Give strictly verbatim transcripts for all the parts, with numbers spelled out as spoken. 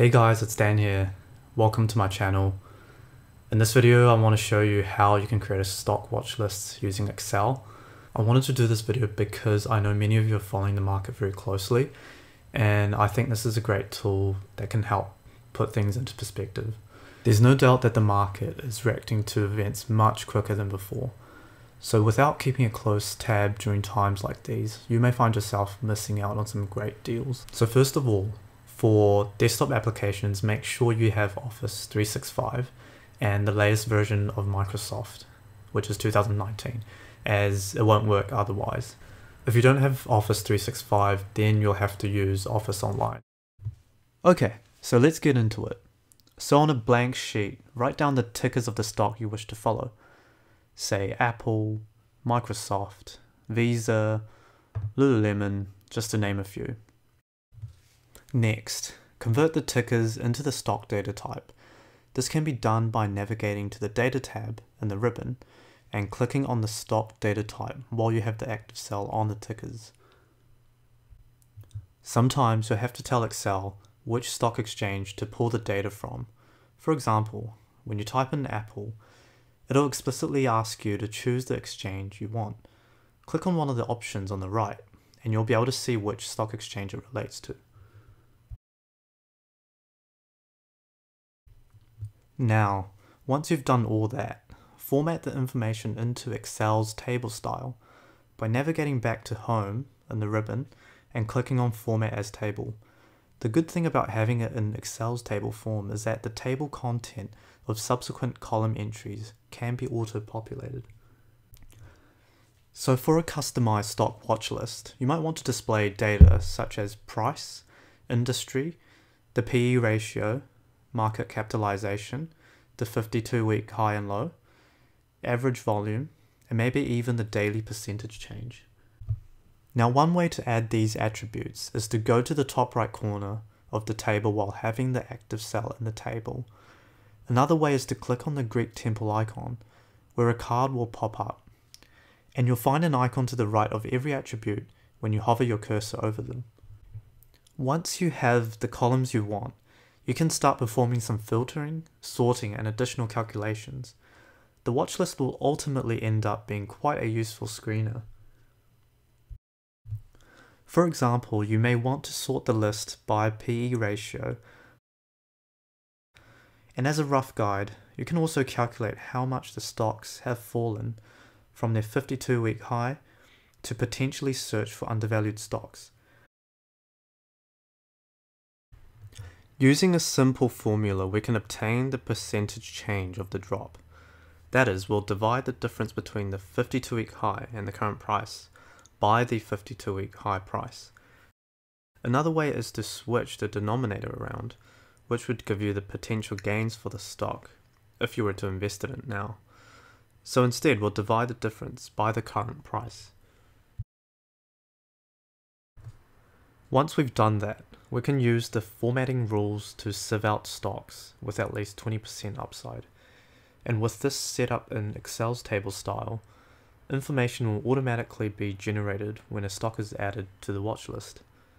Hey guys, it's Dan here. Welcome to my channel. In this video, I want to show you how you can create a stock watch list using Excel. I wanted to do this video because I know many of you are following the market very closely, and I think this is a great tool that can help put things into perspective. There's no doubt that the market is reacting to events much quicker than before. So without keeping a close tab during times like these, you may find yourself missing out on some great deals. So first of all, for desktop applications, make sure you have Office three sixty-five and the latest version of Microsoft, which is two thousand nineteen, as it won't work otherwise. If you don't have Office three sixty-five, then you'll have to use Office Online. Okay, so let's get into it. So on a blank sheet, write down the tickers of the stock you wish to follow. Say Apple, Microsoft, Visa, Lululemon, just to name a few. Next, convert the tickers into the stock data type. This can be done by navigating to the Data tab in the ribbon and clicking on the stock data type while you have the active cell on the tickers. Sometimes you'll have to tell Excel which stock exchange to pull the data from. For example, when you type in Apple, it'll explicitly ask you to choose the exchange you want. Click on one of the options on the right and you'll be able to see which stock exchange it relates to. Now, once you've done all that, format the information into Excel's table style by navigating back to Home in the ribbon and clicking on Format as Table. The good thing about having it in Excel's table form is that the table content of subsequent column entries can be auto-populated. So for a customized stock watch list, you might want to display data such as price, industry, the P E ratio, market capitalization, the fifty-two week high and low, average volume, and maybe even the daily percentage change. Now, one way to add these attributes is to go to the top right corner of the table while having the active cell in the table. Another way is to click on the Greek temple icon, where a card will pop up, and you'll find an icon to the right of every attribute when you hover your cursor over them. Once you have the columns you want, you can start performing some filtering, sorting, and additional calculations. The watch list will ultimately end up being quite a useful screener. For example, you may want to sort the list by P E ratio, and as a rough guide, you can also calculate how much the stocks have fallen from their fifty-two week high to potentially search for undervalued stocks. Using a simple formula, we can obtain the percentage change of the drop. That is, we'll divide the difference between the fifty-two week high and the current price by the fifty-two week high price. Another way is to switch the denominator around, which would give you the potential gains for the stock if you were to invest in it now. So instead, we'll divide the difference by the current price. Once we've done that, we can use the formatting rules to sieve out stocks with at least twenty percent upside. And with this set up in Excel's table style, information will automatically be generated when a stock is added to the watch list.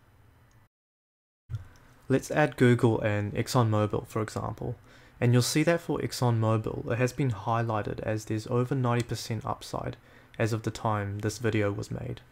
Let's add Google and ExxonMobil, for example, and you'll see that for ExxonMobil it has been highlighted as there's over ninety percent upside as of the time this video was made.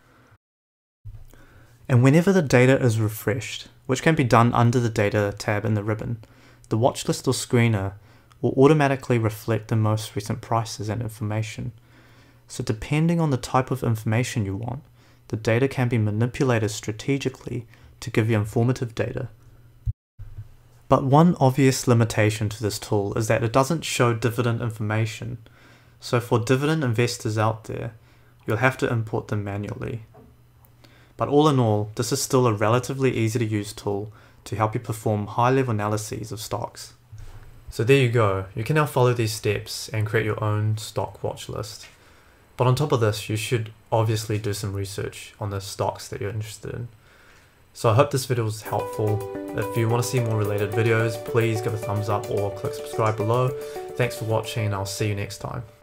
And whenever the data is refreshed, which can be done under the Data tab in the ribbon, the watch list or screener will automatically reflect the most recent prices and information. So depending on the type of information you want, the data can be manipulated strategically to give you informative data. But one obvious limitation to this tool is that it doesn't show dividend information. So for dividend investors out there, you'll have to import them manually. But all in all, this is still a relatively easy to use tool to help you perform high-level analyses of stocks. So there you go, you can now follow these steps and create your own stock watch list. But on top of this, you should obviously do some research on the stocks that you're interested in. So I hope this video was helpful. If you want to see more related videos, please give a thumbs up or click subscribe below. Thanks for watching and I'll see you next time.